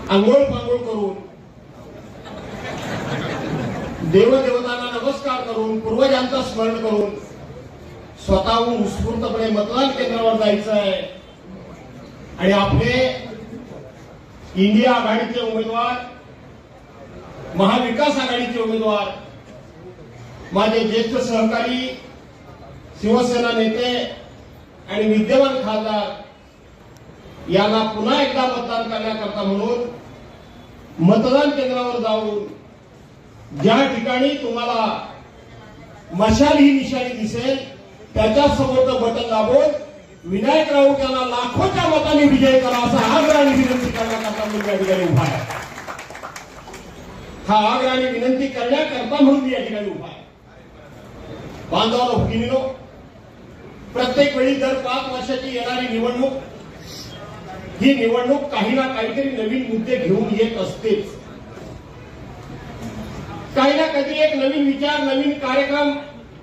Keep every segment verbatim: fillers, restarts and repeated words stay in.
आंघोळ पांघोळ करून, देवदेवतांना नमस्कार करून, पूर्वजांचं स्मरण करून स्वतःहून उत्स्फूर्तपणे मतदान केंद्रावर जायचं आहे आणि आपले इंडिया आघाडीचे उमेदवार, महाविकास आघाडीचे उमेदवार, माझे ज्येष्ठ सहकारी शिवसेना नेते आणि विद्यमान खासदार यांना पुन्हा एकदा मतदान करण्याकरता म्हणून मतदान केंद्रावर जाऊन ज्या ठिकाणी तुम्हाला मशाल ही निशाणी दिसेल त्याच्यासमोरचं बटन दाबून विनायक राऊत यांना लाखोच्या मतांनी विजय करा असा आग्रहाने विनंती करण्याकरता मी या ठिकाणी उभा आहे. हा आग्रहाने विनंती करण्याकरता म्हणून मी या ठिकाणी उभा आहे. बांधवांनो भगिनीनो, प्रत्येक वेळी दर पाच वर्षाची येणारी निवडणूक, ही निवडणूक काही ना काहीतरी नवीन मुद्दे घेऊन येत असतेच. काही ना कधी एक नवीन विचार, नवीन कार्यक्रम,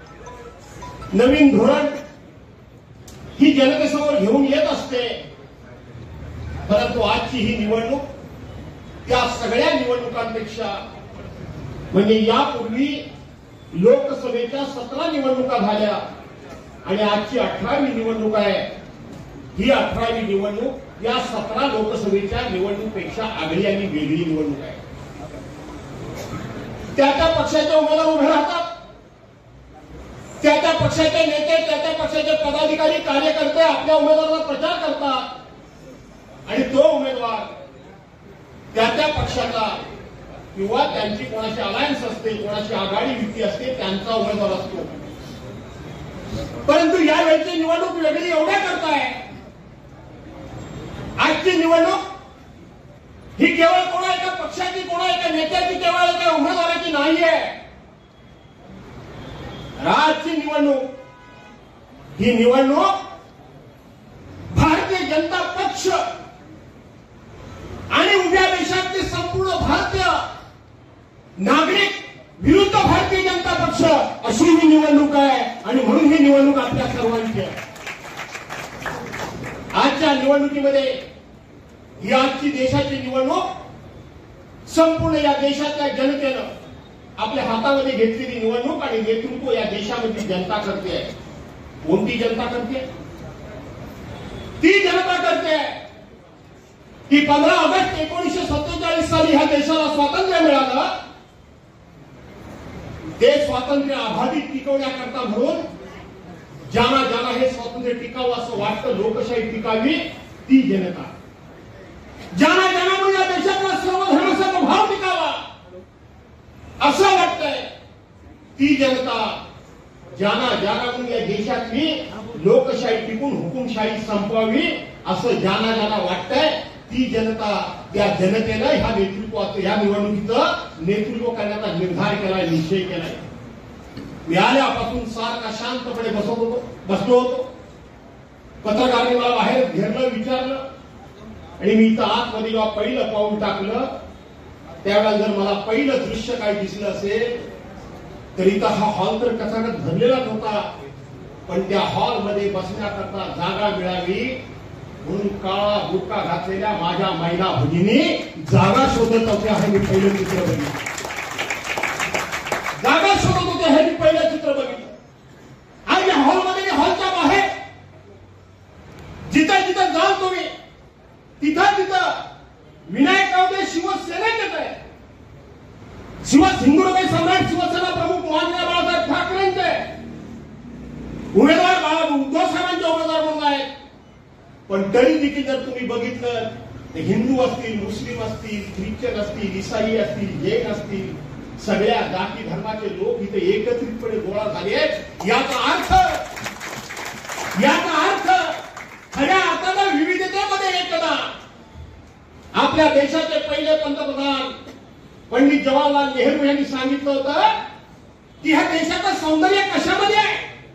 नवीन धोरण ही जनतेसमोर घेऊन येत असते. परंतु आजची ही निवडणूक त्या सगळ्या निवडणुकांपेक्षा, म्हणजे यापूर्वी लोकसभेच्या सतरा निवडणुका झाल्या आणि आजची अठरावी निवडणूक आहे. ही अठरावी निवडणूक या सतरा लोकसभेच्या निवडणुकीपेक्षा आगळी आणि वेगळी निवडणूक आहे. त्या त्या पक्षाचे उमेदवार उभे राहतात, त्या त्या पक्षाचे नेते, त्या त्या पक्षाचे पदाधिकारी, कार्यकर्ते आपल्या उमेदवाराचा प्रचार करतात आणि तो उमेदवार त्या त्या पक्षाचा किंवा त्यांची कोणाची अलायन्स असते, कोणाची आघाडी युती असते, त्यांचा उमेदवार असतो. परंतु यावेळची निवडणूक वेगळी एवढ्या करताय. आजची निवडणूक ही केवळ कोणा एका पक्षाची, कोणा एका नेत्याची, केवळ एका उमेदवाराची नाहीये. आजची निवडणूक ही निवडणूक भारतीय जनता पक्ष आणि उभ्या देशातले संपूर्ण भारतीय नागरिक विरुद्ध भारतीय जनता पक्ष अशी ही निवडणूक आहे आणि म्हणून ही निवडणूक आपल्या सर्वांची आहे. आजच्या निवडणुकीमध्ये ही आजची देशाची निवडणूक संपूर्ण या देशातल्या जनतेनं आपल्या हातामध्ये घेतलेली निवडणूक आणि नेतृत्व या देशामध्ये जनता करते. कोणती जनता करते? ती जनता करते की पंधरा ऑगस्ट एकोणीसशे सत्तेचाळीस साली ह्या देशाला स्वातंत्र्य मिळालं. ते स्वातंत्र्य अबाधित टिकवण्याकरता म्हणून ज्यांना ज्यांना हे स्वातंत्र्य टिकावं असं वाटतं, लोकशाही टिकावी, ती जनता. ज्यांना ज्यांना म्हणून या देशातला सर्व धर्माचा भाव टिकावा असं वाटतंय, ती जनता. ज्यांना ज्यांना म्हणून या देशातली लोकशाही टिकून हुकुमशाही संपवावी असं ज्यांना ज्यांना वाटतंय, ती जनता. त्या जनतेनं ह्या नेतृत्वाचं, या निवडणुकीचं नेतृत्व करण्याचा निर्धार केलाय, निश्चय केलाय. मी आल्यापासून सारखा शांतपणे बसत होतो बसलो होतो. पत्रकारांनी मला बाहेर घेरलं, विचारलं आणि मी इथं आतमध्ये जेव्हा पहिलं पाऊल टाकलं त्यावेळेला जर मला पहिलं दृश्य काय दिसलं असेल तर इथं हा हॉल तर कचाकच भरलेलाच होता, पण त्या हॉलमध्ये बसण्याकरता जागा मिळावी म्हणून काळा बुरका घातलेल्या माझ्या महिला भगिनी जागा शोधत होत्या. हे मी पहिलं चित्र बघितलं. जागा शोधत होते हे मी पहिलं चित्र बघितलं. आणि या हॉलमध्ये, हॉलच्या बाहेर जिथं जिथं जाल तुम्ही तिथं तिथं विनायक राऊत शिवसेनेचेच आहे. शिवा हिंदुराबाई सम्राट शिवसेना प्रमुख माननीय बाळासाहेब ठाकरेंचे उमेदवार बाळा उद्धव साहेबांचे उमेदवार म्हणून आहेत. पण तरी देखील जर तुम्ही बघितलं तर हिंदू असतील, मुस्लिम असतील, ख्रिश्चन असतील, इसाई असतील, जैन असतील, सगळ्या जाती धर्माचे लोक इथे एकत्रितपणे गोळा झाले आहेत. याचा अर्थ याचा अर्थ खऱ्या अर्थानं विविधतेमध्ये एकता. आपल्या देशाचे पहिले पंतप्रधान पंडित जवाहरलाल नेहरू यांनी सांगितलं होतं की ह्या देशाचं सौंदर्य कशामध्ये आहे?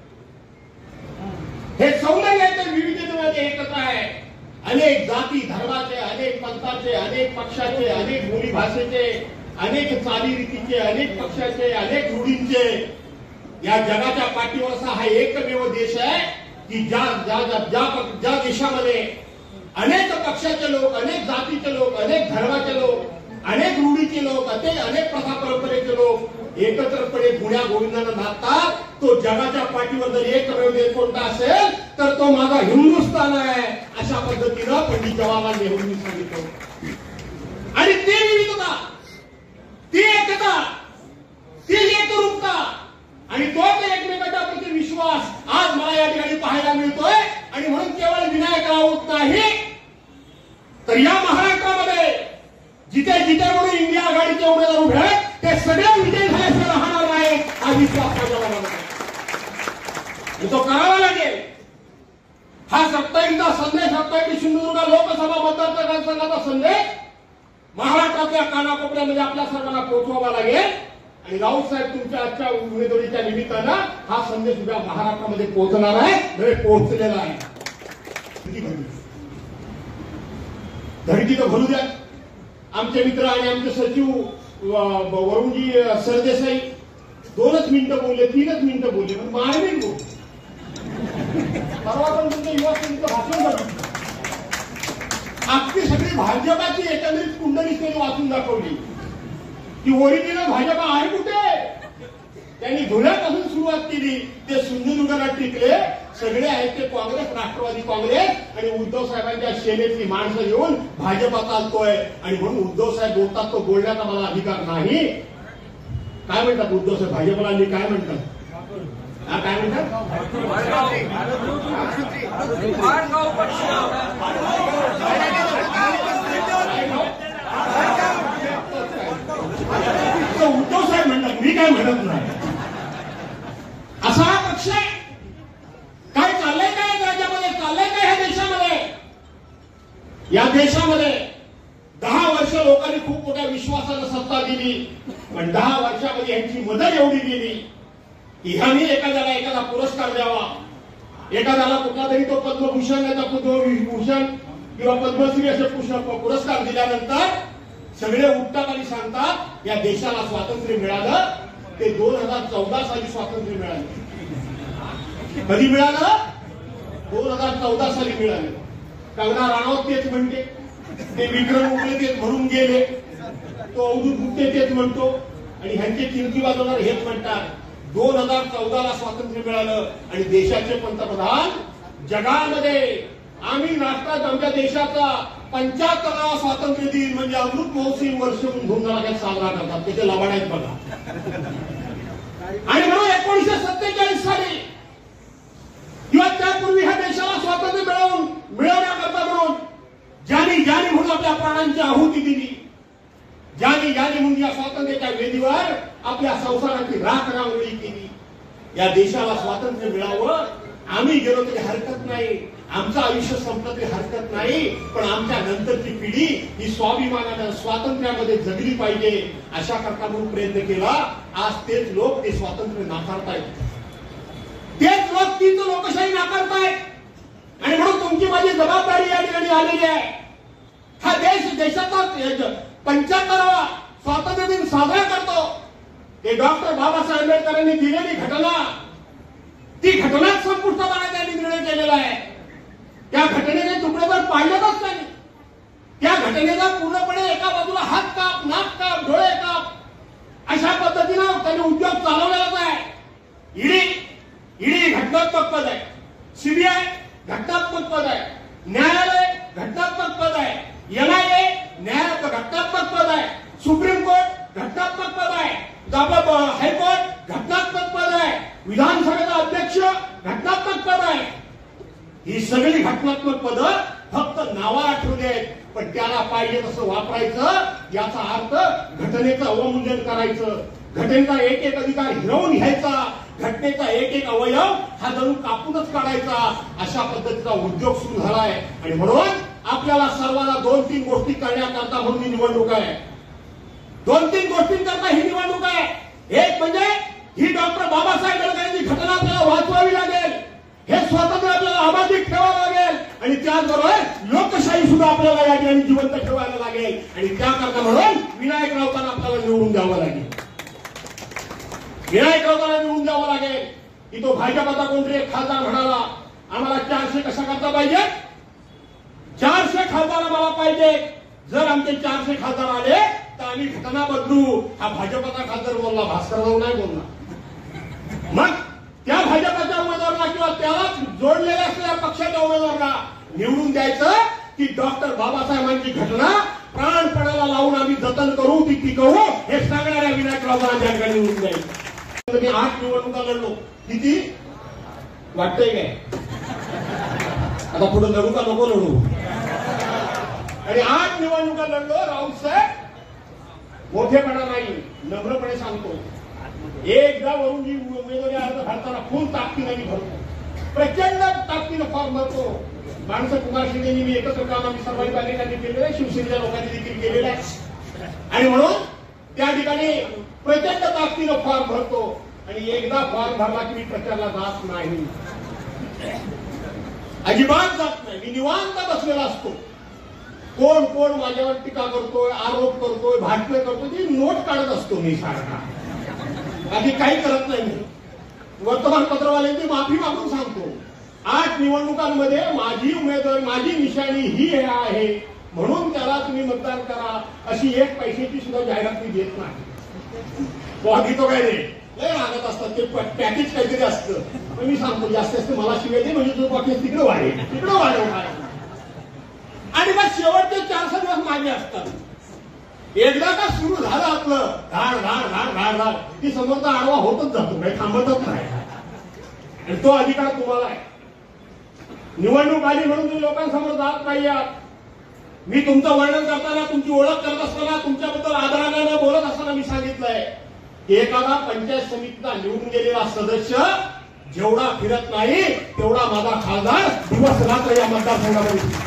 हे सौंदर्य ते विविधतेमध्ये एकता आहे. अनेक जाती धर्माचे, अनेक पंथाचे, अनेक पक्षाचे, अनेक बोली भाषेचे, अनेक चालीरीतीचे, अनेक पक्षाचे, अनेक रूढींचे या जगाच्या पाठीवरचा हा एकमेव देश आहे की ज्या ज्या ज्या ज्या देशामध्ये अनेक पक्ष पक्षाचे लोक, अनेक जातीचे लोक, अनेक धर्माचे लोक, अनेक रूढीचे लोक, अनेक अनेक प्रथा परंपरेचे लोक एकत्रपणे गुण्या गोविंदानं नाचतात. तो जगाच्या पाठीवर जर एक देश कोणता असेल तर तो माझा हिंदुस्थान आहे, अशा पद्धतीनं पंडित जवाहरलाल नेहरूंनी सांगितलं. आणि ती विविधता, ती एकता, ती एकरूपता आणि तोच एकमेकांच्या प्रति विश्वास आज मला या ठिकाणी पाहायला मिळतोय. आणि म्हणून केवळ विनायक राऊत नाही तर या महाराष्ट्रामध्ये जिथे जिथे म्हणून इंडिया आघाडीचे उमेदवार उभे आहेत ते सगळे विजय झाल्याशिवाय राहणार नाही हा विश्वास माझ्या मनात आहे. तो करावा लागेल. हा सत्तावीसचा संदेश, सत्तावीस सिंधुदुर्ग लोकसभा मतदारसंघाचा संदेश महाराष्ट्रातल्या कानाकोपऱ्यामध्ये आपल्या सर्वांना पोहोचवावा लागेल. आणि राऊत साहेब तुमच्या आजच्या उमेदवारीच्या निमित्तानं हा संदेश उद्या महाराष्ट्रामध्ये पोहोचणार आहे, म्हणजे पोहोचलेला आहे. धडकी तर भरू द्या. आमचे मित्र आणि आमचे सचिव वरुणजी सरदेसाई दोनच मिनिटं बोलले, तीनच मिनिटं बोलले, पण मार्मिक बोलले. परवा पण तुमच्या युवा सेनेचं भाषण बघितलं. आपली सगळी भाजपाची एकंदरीत कुंडली त्यांनी वाचून दाखवली की ओरिजिनल भाजपा आहे कुठे. त्यांनी धुळ्यापासून सुरुवात केली, ते सिंधुदुर्गाला टिकले. सगळे आहेत ते काँग्रेस, राष्ट्रवादी काँग्रेस आणि उद्धव साहेबांच्या सेनेतली माणसं घेऊन भाजपा चालतोय. आणि म्हणून उद्धव साहेब बोलतात तो बोलण्याचा मला अधिकार नाही. काय म्हणतात उद्धव साहेब भाजपला? मी काय म्हणतात? हा काय म्हणतात? उद्धव साहेब म्हणतात, मी काय म्हणत नाही. असा हा पक्ष आहे. काय चाललंय काय राज्यामध्ये, चाललंय काय ह्या देशामध्ये? या देशामध्ये दहा वर्ष लोकांनी खूप मोठ्या विश्वासानं सत्ता दिली, पण दहा वर्षामध्ये यांची मदत एवढी गेली की ह्यांनी एखाद्याला एखादा पुरस्कार द्यावा, एखाद्याला कुठला तरी तो पद्मभूषण याचा पद्मभूषण किंवा पद्मश्री असे पुरस्कार दिल्यानंतर सगळे उठतात आणि सांगतात या देशाला स्वातंत्र्य मिळालं ते दोन हजार चौदा साली स्वातंत्र्य मिळालं. कधी मिळालं? दोन हजार चौदा साली मिळालं. कंगना राणावत तेच म्हणते, ते विक्रम उगले तेच म्हणून गेले, तो अवधूत गुप्ते तेच म्हणतो आणि ह्यांचे चिंती वाजवणार हेच म्हणतात. दोन हजार चौदाला स्वातंत्र्य मिळालं आणि देशाचे पंतप्रधान जगामध्ये आम्ही राष्ट्रात आमच्या देशाचा पंच्याहत्तरावा स्वातंत्र्य दिन म्हणजे अमृत महोत्सवी वर्ष म्हणून धुमधडाक्यात साजरा करतात. त्याचे लबाड आहेत बघा. आणि म्हणून एकोणीसशे सत्तेचाळीस साली किंवा त्यापूर्वी ह्या देशाला स्वातंत्र्य मिळवून मिळवण्याकरता म्हणून ज्यांनी ज्यांनी म्हणून आपल्या प्राणांची आहुती दिली, ज्यांनी ज्यांनी म्हणून या स्वातंत्र्याच्या वेदीवर आपल्या संसाराची राख रांगोळी केली, या देशाला स्वातंत्र्य मिळावं आम्ही गेलो तरी हरकत नाही, आमचं आयुष्य संपलं तरी हरकत नाही, पण आमच्या नंतरची पिढी ही स्वाभिमानानं स्वातंत्र्यामध्ये जगली पाहिजे अशा करता म्हणून प्रयत्न केला. आज तेच लोक ते स्वातंत्र्य नाकारतायत, तेच लोक तीच लोकशाही नाकारतायत. आणि म्हणून तुमची माझी जबाबदारी या ठिकाणी आलेली आहे. हा देश देशाचा पंच्याहत्तरावा स्वातंत्र्य दिन साजरा करतो. ते डॉक्टर बाबासाहेब आंबेडकरांनी दिलेली घटना, ती घटनाच संपुष्टात आणण्याचा त्यांनी निर्णय केलेला आहे. त्या घटनेने तुकडे जर पाडलेच नाही, त्या घटनेला पूर्णपणे एका बाजूला हात काप, नाक काप, डोळे काप अशा पद्धतीनं त्यांनी उद्योग चालवलेलाच आहे. ईडी ईडी घटनात्मक पद आहे, सीबीआय घटनात्मक पद आहे, न्यायालय घटनात्मक पद आहे, एनआयए न्याय घटनात्मक पद आहे, सुप्रीम कोर्ट घटनात्मक पद आहे, हायकोर्ट घटनात्मक पद आहे, विधानसभेचा अध्यक्ष घटनात्मक पद आहे. ही सगळी घटनात्मक पद फक्त नावा आठवली आहेत, पण त्याला पाहिजे तसं वापरायचं. याचा अर्थ घटनेचं अवमूल्यन करायचं, घटनेचा एक एक अधिकार हिरावून घ्यायचा, घटनेचा एक एक अवयव हा जणू कापूनच काढायचा, अशा पद्धतीचा उद्योग सुरू झालाय. आणि म्हणून आपल्याला सर्वांना दोन तीन गोष्टी करण्याकरता म्हणून ही निवडणूक आहे. दोन तीन गोष्टींकरता ही निवडणूक आहे. एक म्हणजे ही डॉक्टर बाबासाहेब आंबेडकरांची घटना आपल्याला वाचवावी लागेल, हे स्वातंत्र्य आपल्याला अबाधित ठेवावं लागेल आणि त्याचबरोबर लोकशाही सुद्धा आपल्याला या ठिकाणी जिवंत ठेवायला लागेल. आणि त्याकरता म्हणून विनायक राऊतांना आपल्याला निवडून द्यावं लागेल. विनायक राऊतांना निवडून द्यावं लागेल की तो भाजपाचा कोणतरी एक खासदार म्हणाला आम्हाला चारशे कशा करता पाहिजे, चारशे खासदार मला पाहिजे, जर आमचे चारशे खासदार आले तर आम्ही घटना बदलू. हा भाजपचा खासदार बोलला, भास्करराव नाही बोलला. मग त्या भाजपच्या उमेदवाराला किंवा त्याला जोडलेल्या असलेल्या पक्षाच्या उमेदवाराला निवडून द्यायचं की डॉक्टर बाबासाहेबांची घटना प्राणपणाला लावून आम्ही जतन करू, ती टिकवू, हे सांगणाऱ्या विनायकरावांना या ठिकाणी निवडून द्यायचं. मी आठ निवडणुका लढलो. किती वाटतंय काय? आता पुढे लढू का नको लढू? आणि आठ निवडणुका लढलो. राऊतसाहेब मोठेपणा नाही, नम्रपणे सांगतो, एकदा वरून जी उमेदवारी अर्ज भरताना फुल ताकदीने भरतो, प्रचंड ताकदीनं फॉर्म भरतो. माणसं कुमार शिंदेनी मी एकत्र काम आम्ही सर्वांनी बालेकांनी केलेलं आहे, शिवसेनेच्या लोकांनी देखील केलेलं आहे. आणि म्हणून त्या ठिकाणी प्रचंड ताकदीनं फॉर्म भरतो. आणि एकदा फॉर्म भरला की मी प्रचारला जात नाही, अजिबात जात नाही. मी निवांत बसलेला असतो. कोण कोण माझ्यावर टीका करतोय, आरोप करतोय, भाषण करतोय, ती नोट काढत असतो मी सारखा. बाकी काही करत नाही. मी वर्तमानपत्रवाल्यांची माफी मागून सांगतो, आठ निवडणुकांमध्ये माझी उमेदवारी, माझी निशाणी ही आहे म्हणून त्याला तुम्ही मतदान करा, अशी एक पैशाची सुद्धा जाहिरात मी देत नाही. बाकी तो काय रे लय रागत असतात, ते पॅकेज काहीतरी असतं. मी सांगतो जास्त जास्त मला शिवाय दे, म्हणजे तो पॅकेज तिकडे वाढेल, तिकडे वाढव. आणि मग शेवटचे चारशे दिवस मागे असतात. एकदा का सुरू झालं आपलं धाड धाड धाड धाड धाड ती समोरचा आडवा होतच जातो, काही थांबतच नाही. आणि तो अधिकार तुम्हाला आहे. निवडणूक आली म्हणून तुम्ही लोकांसमोर जात नाही आहात. मी तुमचं वर्णन करताना, तुमची ओळख करत असताना, तुमच्याबद्दल आदराने बोलत असताना मी सांगितलंय की एखादा पंचायत समितीचा निवडून गेलेला सदस्य जेवढा फिरत नाही तेवढा माझा खासदार दिवस रात्र या मतदारसंघामध्ये.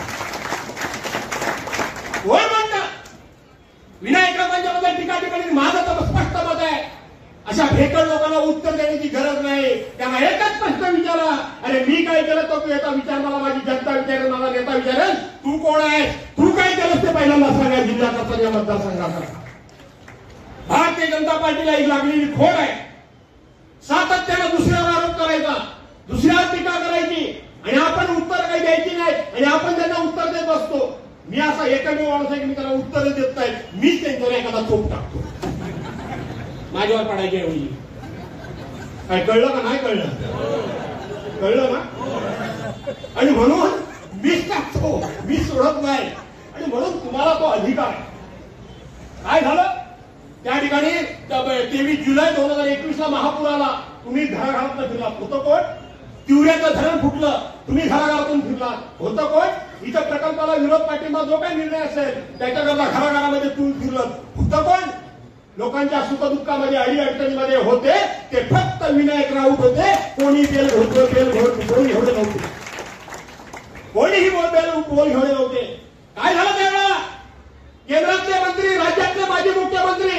होय म्हणतात विनायकरावांच्याबद्दल टीका टिप्पणी, माझं तर स्पष्ट मत आहे. अशा भेकड लोकांना उत्तर देण्याची गरज नाही. त्यांना एकच प्रश्न विचारा, अरे मी काय केलं तो याचा विचार मला माझी जनता विचारेल, मला नेता विचारेल, तू कोण आहेस, तू काय केलंस ते पहिल्यांदा सांगा. जिल्ह्याचा या मतदारसंघाचा भारतीय जनता पार्टीला एक लागलेली खोड आहे. सातत्यानं दुसऱ्यावर आरोप करायचा, दुसऱ्यावर टीका करायची आणि आपण उत्तर काही द्यायची नाही. आणि आपण त्यांना उत्तर देत असतो. मी असा एकमेव माणूस आहे की मी त्याला उत्तर देत नाही, मीच त्यांच्यावर एखादा चोप टाकतो माझ्यावर पडायच्या ऐवजी. काय कळलं का? नाही कळलं? कळलं ना? आणि म्हणून मीच टाकतो, मी सोडत नाही. आणि म्हणून तुम्हाला तो अधिकार आहे. काय झालं त्या ठिकाणी तेवीस जुलै दोन हजार एकवीस ला महापूर आला, तुम्ही घराघरातून फिरलात, होतं कोण? तिवऱ्याचं धरण फुटलं, तुम्ही घराघरातून फिरलात, होतं कोण? इथं प्रकल्पाला विरोध पाठिंबा जो काही निर्णय असेल त्याच्याकरता घराघरामध्ये तुम्ही फिरलं, होतं कोण? लोकांच्या सुखदुःखामध्ये अडी अडचणीमध्ये होते ते फक्त विनायक राऊत होते. कोणी बेल होतं बेल कोणी एवढे नव्हते, कोणीही बोल बेल बोल एवढे नव्हते. काय झालं त्यावेळेला? केंद्रातले मंत्री, राज्यातले माजी मुख्यमंत्री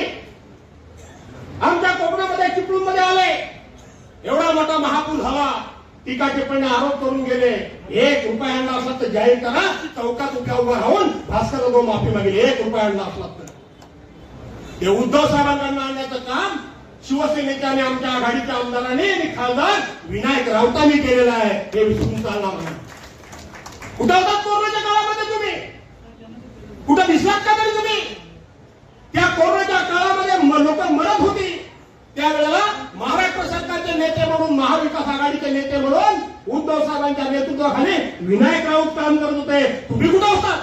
आमच्या कोकणामध्ये चिपळूणमध्ये आले. एवढा मोठा महापूर झाला, टीका टिप्पणी आरोप करून गेले. एक रुपया आणला असला तर जाहीर करा, चौकात उभ्या उभा राहून भास्करराव माफी मागेल. एक रुपया आणला असला तर ते उद्धव साहेबांना आणण्याचं काम शिवसेनेच्या आणि आमच्या आघाडीच्या आमदारांनी आणि खासदार विनायक राऊतांनी केलेलं आहे. हे विसरून चालणार नाही. कुठं होतात कोरोनाच्या काळामध्ये तुम्ही? कुठं दिसलात का तरी तुम्ही? त्या कोरोनाच्या काळामध्ये लोक मरत होती, त्यावेळेला महाराष्ट्र सरकारचे नेते म्हणून, महाविकास आघाडीचे नेते म्हणून उद्धव साहेबांच्या नेतृत्वाखाली विनायक राऊत काम करत होते. तुम्ही कुठं होता?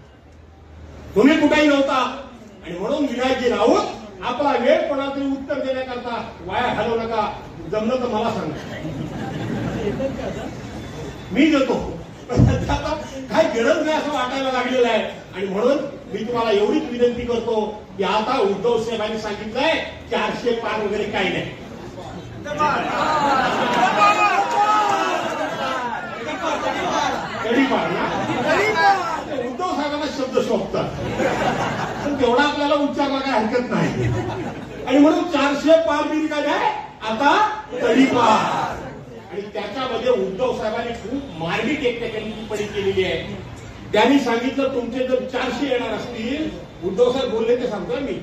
तुम्ही कुठेही नव्हता. आणि म्हणून विनायकजी राऊत आपला वेळ कोणातरी उत्तर देण्याकरता वाया घालवू नका. जमलं तर मला सांगा, मी देतो. काही गरज नाही असं वाटायला लागलेलं आहे. आणि म्हणून मी तुम्हाला एवढीच विनंती करतो की आता उद्धव साहेबांनी सांगितलंय चारशे पार वगैरे काही नाही. तडीपार ना, उद्धव साहेबांना शब्द शोभतात, पण तेवढा आपल्याला उच्चारला काय हरकत नाही. आणि म्हणून चारशे पार बिल काय आहे आता तडीपार. आणि त्याच्यामध्ये उद्धव साहेबांनी खूप मार्मिक एक टिप्पणी केलेली आहे. त्यांनी सांगितलं तुमचे जर चारशे येणार असतील, उद्धव साहेब बोलले ते सांगतोय मी,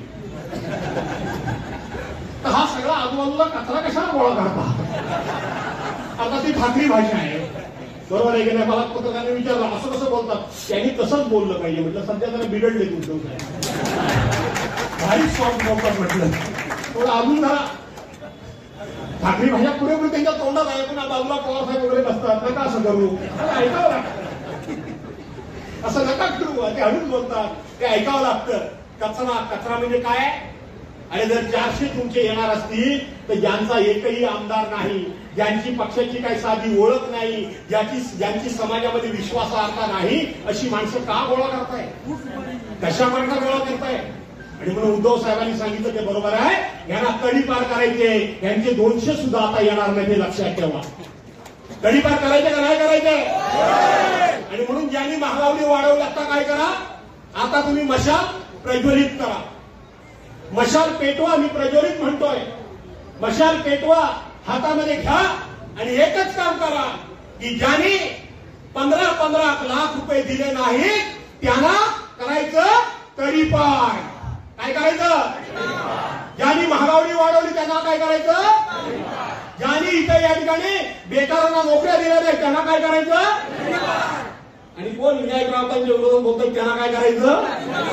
तर हा सगळा आजूबाजूला कचरा कशाला गोळा करता? आता ती ठाकरी भाषा आहे. बरोबर आहे की नाही? मला पत्रकारांनी विचारलं असं कसं बोलतात, त्यांनी तसंच बोललं पाहिजे. म्हटलं सध्या जरा बिघडले उद्धव साहेब, भारी सॉफ्ट बोलतात म्हटलं, थोडं अजून जरा ठाकरे भाषा पुरेपूर त्यांच्या तोंडात आहे. पण बाजूला पवार साहेब वगैरे बसतात, नका असं करू, ऐकावं लागतं, असं नका करू, ते हळूच बोलतात, ते ऐकावं लागतं. कचरा कचरा म्हणजे काय? आणि जर चारशे तुमचे येणार असतील तर ज्यांचा एकही आमदार नाही, ज्यांची पक्षाची काही साधी ओळख नाही, ज्याची ज्यांची समाजामध्ये विश्वासार्हता नाही, अशी माणसं का गोळा करताय? कशा मार्गाने गोळा करताय? आणि म्हणून उद्धव साहेबांनी सांगितलं ते बरोबर आहे, यांना तडीपार करायचे, यांचे दोनशे सुद्धा आता येणार नाही, ते लक्षात ठेवा. तडीपार करायचे का नाही करायचे? आणि म्हणून ज्यांनी महागावडी वाढवली आता काय करा, आता तुम्ही मशाल प्रज्वलित करा, मशाल पेटवा. मी प्रज्वलित म्हणतोय, मशाल पेटवा, हातामध्ये घ्या आणि एकच काम करा की ज्यांनी पंधरा पंधरा लाख रुपये दिले नाहीत त्यांना करायचं तडीपार. काय करायचं? ज्यांनी महागावडी वाढवली त्यांना काय करायचं? ज्यांनी इथे या ठिकाणी बेकारांना नोकऱ्या दिल्या नाही त्यांना काय करायचं? आणि कोण विनायक राऊतांच्या विरोधात बोलतात त्यांना काय करायचं?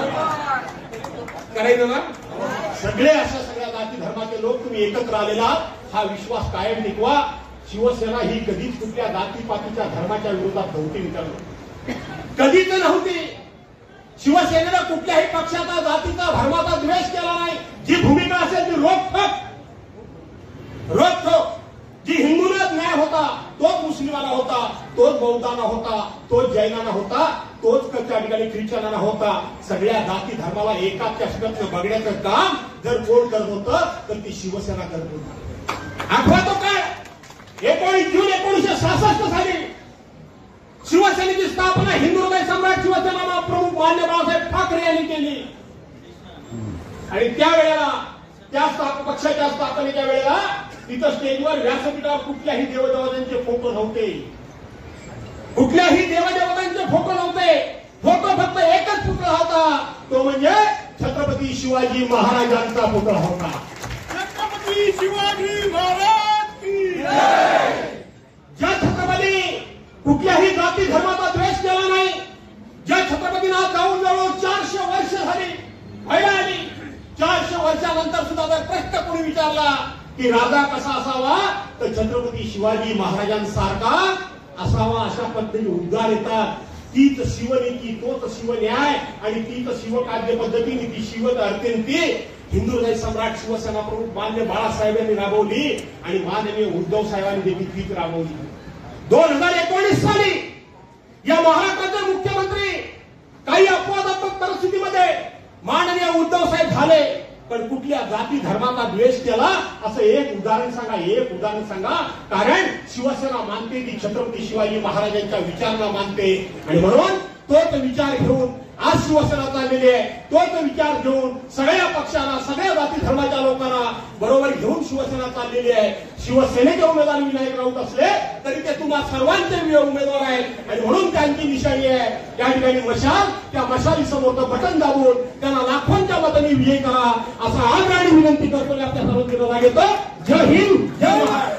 करायचं ना? सगळे अशा सगळ्या जाती धर्माचे लोक तुम्ही एकत्र आलेला, हा विश्वास कायम टिकवा. शिवसेना ही कधीच कुठल्या जातीपातीच्या धर्माच्या विरोधात नव्हती, मित्रांनो, कधीच नव्हती. शिवसेनेला कुठल्याही पक्षाचा जातीचा धर्माचा द्वेष केला नाही. जी भूमिका असेल ती रोखठोक रोखठोक, जी हिंदूला न्याय होता तोच मुस्लिमांना होता, तोच बौद्धांना होता, तोच जैनांना होता, तोच त्या ठिकाणी ख्रिश्चनांना होता. सगळ्या जाती धर्माला एकाच चषकातनं बघण्याचं काम जर कोण करत होतं तर ती शिवसेना करत होती. आठवतो काय? एकोणीस जून एकोणीसशे सहासष्ट साली शिवसेनेची स्थापना हिंदू हृदय सम्राट शिवसेना प्रमुख मान्य बाळासाहेब ठाकरे यांनी केली. आणि त्यावेळेला त्या पक्षाच्या स्थापनेच्या वेळेला तिथं स्टेजवर व्यासपीठावर कुठल्याही देवदेवतांचे फोटो नव्हते, कुठल्याही देवदेवतांचे फोटो नव्हते. फोटो फक्त एकच पुतळा होता, तो म्हणजे छत्रपती शिवाजी महाराजांचा पुतळा होता. छत्रपती शिवाजी महाराज की जय. ज्या छत्रपती कुठल्याही जाती धर्माचा द्वेष केला नाही, ज्या छत्रपतींना जाऊन जवळ चारशे वर्ष झाली व्हायला आली, चारशे वर्षानंतर सुद्धा जर प्रश्न कोणी विचारला की राजा कसा असावा तर छत्रपती शिवाजी महाराजांसारखा असावा, अशा पद्धतीने उद्गार येतात. तीच शिवनीती, तोच शिवन्याय आणि तीच शिवकार्य पद्धतीने ती शिवत अर्थनीती हिंदू हृदय सम्राट शिवसेना प्रमुख मान्य बाळासाहेब यांनी राबवली आणि माननीय उद्धव साहेबांनी देखील तीच राबवली. दोन हजार एकोणीस साली या महाराष्ट्राचे मुख्यमंत्री काही अपवादात्मक परिस्थितीमध्ये माननीय उद्धव साहेब झाले, पण कुठल्या जाती धर्माचा द्वेष केला असं एक उदाहरण सांगा, एक उदाहरण सांगा. कारण शिवसेना मानते ती छत्रपती शिवाजी महाराजांच्या विचारांना मानते आणि म्हणून तोच विचार घेऊन आज शिवसेना चाललेली आहे. तोच विचार घेऊन सगळ्या पक्षांना, सगळ्या जाती धर्माच्या लोकांना बरोबर घेऊन शिवसेना चाललेली आहे. शिवसेनेचे उमेदवार विनायक राऊत असले तरी ते तुम्हा सर्वांचे उमेदवार आहेत आणि म्हणून त्यांची निशाणी आहे त्या ठिकाणी मशाल. त्या मशाली समोरचं बटन दाबून त्यांना लाखोंच्या मतांनी विजयी करा, असा आग्रहाने विनंती करतो. आपल्या सर्वांची रजा घेतो. जय हिंद, जय महाराष्ट्र.